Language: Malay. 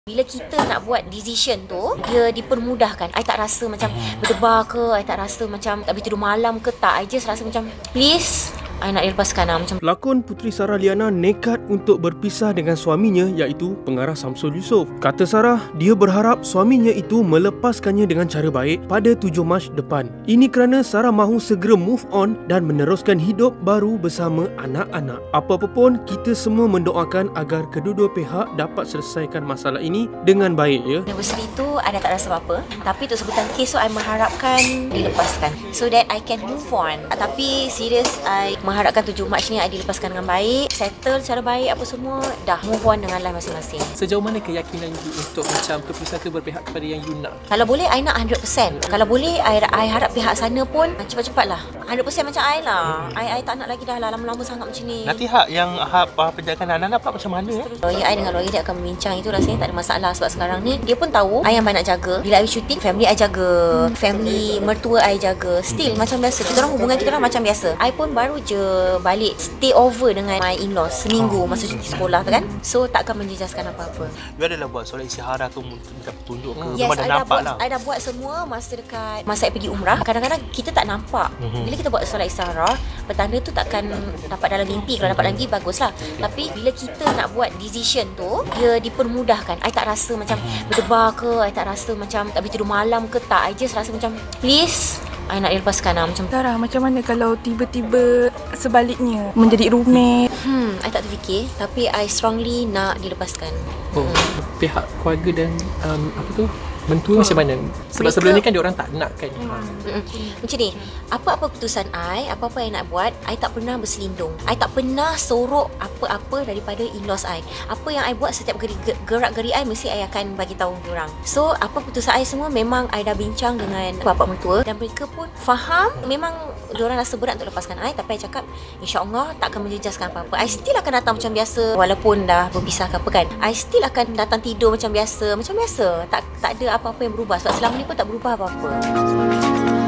Bila kita nak buat decision tu, dia dipermudahkan. I tak rasa macam berdebar ke, I tak rasa macam tak boleh tidur malam ke, tak. I just rasa macam, please, I nak dilepaskan lah. Macam Pelakon Puteri Sarah Liana nekat untuk berpisah dengan suaminya iaitu pengarah Samsul Yusof. Kata Sarah, dia berharap suaminya itu melepaskannya dengan cara baik pada 7 Mac depan. Ini kerana Sarah mahu segera move on dan meneruskan hidup baru bersama anak-anak. Apa-apa pun, kita semua mendoakan agar kedua-dua pihak dapat selesaikan masalah ini dengan baik, ya. anniversary tu, I dah tak rasa apa-apa. Tapi untuk sebutan kes tu, I mengharapkan dilepaskan so that I can move on. Tapi serius, I mengharapkan 7 Mac ni I dilepaskan dengan baik, settle secara baik apa semua, dah move on dengan life masing-masing. Sejauh mana keyakinan you untuk macam keputusan tu berpihak kepada yang you nak? Kalau boleh, I nak 100%. Kalau boleh, I harap pihak sana pun cepat-cepat lah. 100% macam I lah. I tak nak lagi dah lah lama-lama sangat macam ni. Nanti yang penjagaan anak-anak pula macam mana? Lawyer I dengan lawyer dia akan membincang. Itu rasanya tak ada masalah. Sebab sekarang ni dia pun tahu I yang banyak jaga. Bila I syuting, family I jaga, family mertua I jaga. Still macam biasa. Kita orang hubungan kita orang macam biasa. I pun baru je balik stay over dengan my in-laws seminggu masa cuti sekolah tu kan. So takkan menjejaskan apa-apa. You adalah buat solat istihara tu minta petunjuk ke? Yes, Memang dah nampak lah. I dah buat semua masa dekat masa I pergi umrah. Kadang-kadang kita tak nampak. Bila kita buat solat istihara, petanda tu takkan dapat dalam mimpi. Kalau dapat dalam mimpi baguslah. Tapi bila kita nak buat decision tu, dia dipermudahkan. I tak rasa macam berdebar ke, I tak rasa macam tak boleh tidur malam ke, tak. I just rasa macam, please, I nak dilepaskan lah. Macam Sarah, macam mana kalau tiba-tiba sebaliknya menjadi roommate? I tak terfikir. Tapi I strongly nak dilepaskan. Pihak keluarga dan apa tu, mentua macam mana? Sebab sebelum ni kan diorang tak nak kan. Macam ni, apa-apa keputusan I, apa-apa yang nak buat, I tak pernah berselindung. I tak pernah sorok apa-apa daripada in-laws I. Apa yang I buat, setiap gerak-geri I mesti I akan bagi tahu diorang. So, apa keputusan I semua memang I dah bincang dengan bapa mertua dan mereka pun faham. Memang diorang rasa berat untuk lepaskan I, tapi I cakap insya-Allah tak akan menjejaskan apa-apa. I still akan datang macam biasa walaupun dah berpisah ke apa kan. I still akan datang tidur macam biasa. Tak ada apa-apa yang berubah sebab selama ni pun tak berubah apa-apa.